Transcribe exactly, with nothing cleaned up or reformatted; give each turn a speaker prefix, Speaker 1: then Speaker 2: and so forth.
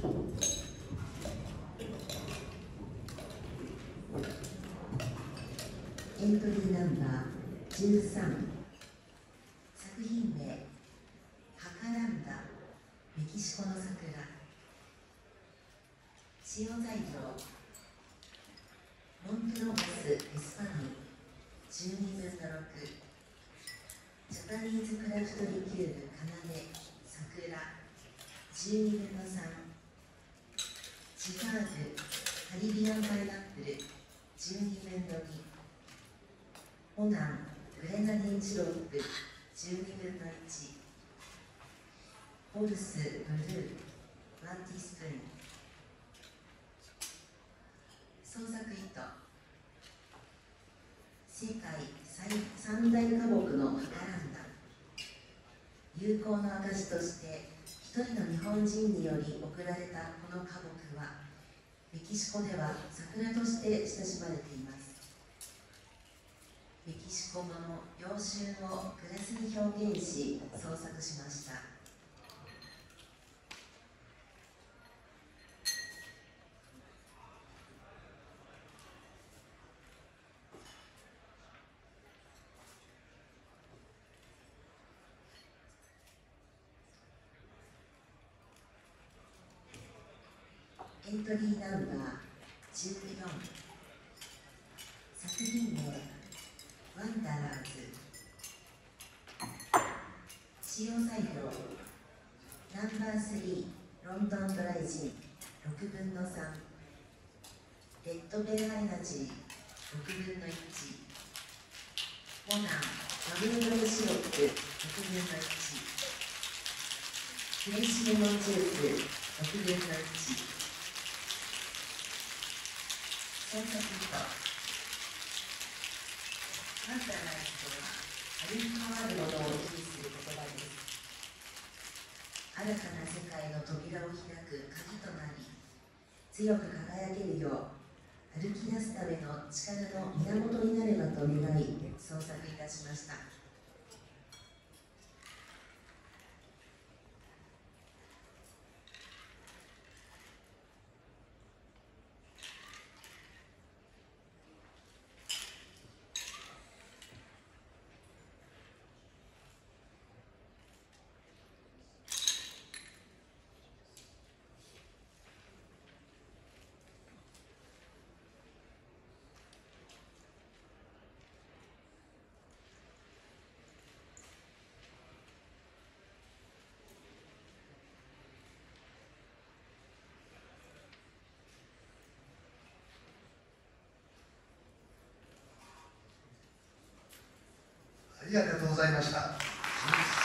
Speaker 1: エントリーナンバーじゅうさん、作品名ハカランダ、メキシコの桜。使用材料モンプロマスエスパニじゅうにぶんのろく、ジャパニーズクラフトリキュールかなで桜じゅうにぶんのさん、チファーグカリビアンパイナップルじゅうにぶんのに、オナングレナディンシロップじゅうにぶんのいち、ホルスブルーワンティースプーン。創作意図、世界三大花木のハカランダ。友好の証として一人の日本人により贈られたこの花木はメキシコでは桜として親しまれています。メキシコ語の洋春をグラスに表現し創作しました。エントリーナンバーじゅうよん、作品名ワンダラーズ。使用材料ナンバースリーロンドンドライジンろくぶんのさん、レッドベルエナジーろくぶんのいち、モナンマグネドルシロップろくぶんのいち、フレッシュレモンジュースろくぶんのいち。創作意図、ワンダライズとは歩き回るものを意味する言葉です。新たな世界の扉を開く鍵となり、強く輝けるよう歩き出すための力の源になればと願い創作いたしました。
Speaker 2: ありがとうございました。